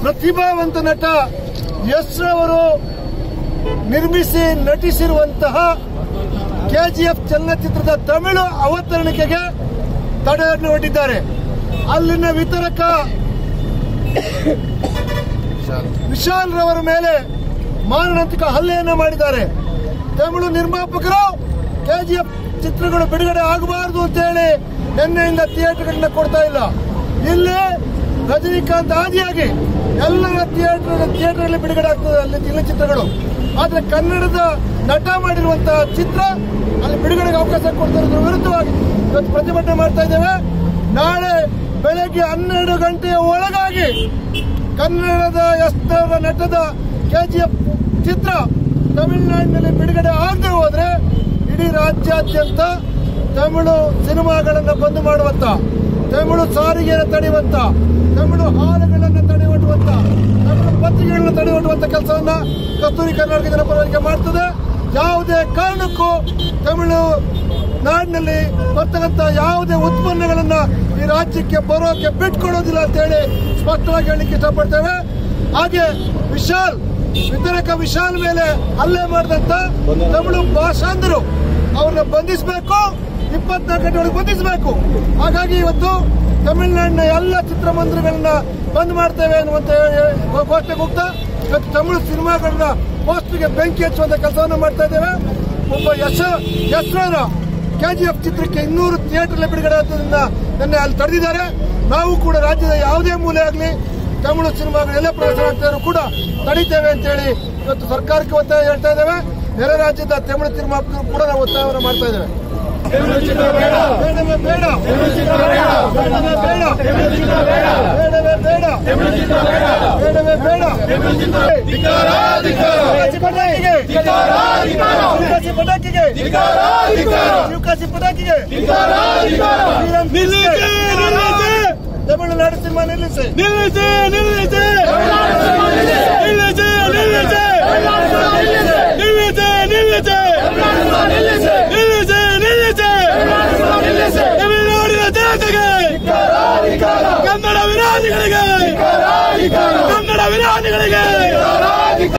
ಪ್ರತಿಭಾವಂತ ನಟ ಯಶ್ ಅವರು ನಿರ್ಮಿಸಿ ನಟಿಸಿರುವಂತಹ ಕೆಜಿಎಫ್ ಚಲನಚಿತ್ರದ ತಮಿಳು ಅವತರಣಿಕೆಗೆ ತಡೆಯನ್ನು ಒಡ್ಡಿದ್ದಾರೆ. ಅಲ್ಲಿನ ವಿತರಕ ವಿಶಾಲ್ ರವರ ಮೇಲೆ ಮಾರಣಾಂತಿಕ ಹಲ್ಲೆಯನ್ನು ಮಾಡಿದ್ದಾರೆ. ತಮಿಳು ನಿರ್ಮಾಪಕರು ಕೆಜಿಎಫ್ ಚಿತ್ರಗಳು ಬಿಡುಗಡೆ ಆಗಬಾರದು ಅಂತ ಹೇಳಿ ನಿನ್ನೆಯಿಂದ ಥಿಯೇಟರ್ಗಳನ್ನ ಕೊಡ್ತಾ ಇಲ್ಲ. ಇಲ್ಲಿ ರಜನಿಕಾಂತ್ ಆದಿಯಾಗಿ ಎಲ್ಲರ ಥಿಯೇಟರ್ ಬಿಡುಗಡೆ ಆಗ್ತದೆ ಅಲ್ಲಿ ಚಿತ್ರಗಳು. ಆದ್ರೆ ಕನ್ನಡದ ನಟ ಮಾಡಿರುವಂತಹ ಚಿತ್ರ ಅಲ್ಲಿ ಬಿಡುಗಡೆಗೆ ಅವಕಾಶ ಕೊಡ್ತಿರೋದ್ರ ವಿರುದ್ಧವಾಗಿ ಇವತ್ತು ಪ್ರತಿಭಟನೆ ಮಾಡ್ತಾ ಇದ್ದೇವೆ. ನಾಳೆ ಬೆಳಗ್ಗೆ 12 ಗಂಟೆಯ ಒಳಗಾಗಿ ಕನ್ನಡದ ಎಷ್ಟರ ನಟದ ಕೆಜಿಎಫ್ ಚಿತ್ರ ತಮಿಳುನಾಡಿನಲ್ಲಿ ಬಿಡುಗಡೆ ಆಗದೆ ಹೋದ್ರೆ ಇಡೀ ರಾಜ್ಯಾದ್ಯಂತ ತಮಿಳು ಸಿನಿಮಾಗಳನ್ನು ಬಂದ್ ಮಾಡುವಂತ, ತಮಿಳು ಸಾರಿಗೆಯನ್ನು ತಡೆಯುವಂತ, ತಮಿಳು ಹಾಲುಗಳನ್ನು ತಡೆಗಟ್ಟುವಂತ, ತಮಿಳು ಪತ್ರಿಕೆಗಳನ್ನು ತಡೆಗಟ್ಟುವಂತ ಕೆಲಸವನ್ನ ಕಸ್ತೂರಿ ಕರ್ನಾಟಕ ಜನಪರವಾಗಿ ಮಾಡ್ತದೆ. ಯಾವುದೇ ಕಾರಣಕ್ಕೂ ತಮಿಳು ನಾಡಿನಲ್ಲಿ ಬರ್ತಕ್ಕಂಥ ಯಾವುದೇ ಉತ್ಪನ್ನಗಳನ್ನ ಈ ರಾಜ್ಯಕ್ಕೆ ಬರೋಕೆ ಬಿಟ್ಕೊಡೋದಿಲ್ಲ ಅಂತ ಹೇಳಿ ಸ್ಪಷ್ಟವಾಗಿ ಹೇಳಲಿಕ್ಕೆ ಇಷ್ಟಪಡ್ತೇವೆ. ಹಾಗೆ ವಿತರಕ ವಿಶಾಲ್ ಮೇಲೆ ಹಲ್ಲೆ ಮಾಡಿದಂತ ತಮಿಳು ಭಾಷಾಂಧರು ಅವ್ರನ್ನ ಬಂಧಿಸಬೇಕು, 24 ಗಂಟೆ ಒಳಗೆ ಬಂಧಿಸಬೇಕು. ಹಾಗಾಗಿ ಇವತ್ತು ತಮಿಳುನಾಡಿನ ಎಲ್ಲ ಚಿತ್ರಮಂದಿರಗಳನ್ನ ಬಂದ್ ಮಾಡ್ತೇವೆ ಅನ್ನುವಂತ ಘೋಷಣೆ ಹೋಗ್ತಾ ಇವತ್ತು ತಮಿಳು ಸಿನಿಮಾಗಳನ್ನ ಪೋಸ್ಟರ್ಗೆ ಬೆಂಕಿ ಹಚ್ಚುವಂತ ಕೆಲಸವನ್ನು ಮಾಡ್ತಾ ಇದ್ದೇವೆ. ಒಬ್ಬ ಯಶ್ವರ ಕೆಜಿಎಫ್ ಚಿತ್ರಕ್ಕೆ 200 ಥಿಯೇಟರ್ ಬಿಡುಗಡೆ ಆದ್ರಿಂದ ನಿನ್ನೆ ಅಲ್ಲಿ ತಡೆದಿದ್ದಾರೆ. ನಾವು ಕೂಡ ರಾಜ್ಯದ ಯಾವುದೇ ಮೂಲೆ ಆಗಲಿ ತಮಿಳು ಸಿನಿಮಾಗಳು ಎಲ್ಲ ಪ್ರದರ್ಶನ ಆಗ್ತಾ ಕೂಡ ತಡೀತೇವೆ ಅಂತ ಹೇಳಿ ಇವತ್ತು ಸರ್ಕಾರಕ್ಕೆ ಒತ್ತಾಯ ಹೇಳ್ತಾ ಇದ್ದೇವೆ. ನೆರೆ ರಾಜ್ಯದ ತಮಿಳು ನಿರ್ಮಾಪಕರು ಕೂಡ ನಾವು ಒತ್ತಾಯವನ್ನು ಮಾಡ್ತಾ ಇದ್ದೇವೆ. ತಮಿಳುನಾಡು ಸಿನಿಮಾ ನಿಲ್ಲಿಸಿ. ತಮಿಳುನಾಡಿನ ಜನತೆಗೆ, ಕನ್ನಡ ವಿರೋಧಿಗಳಿಗೆ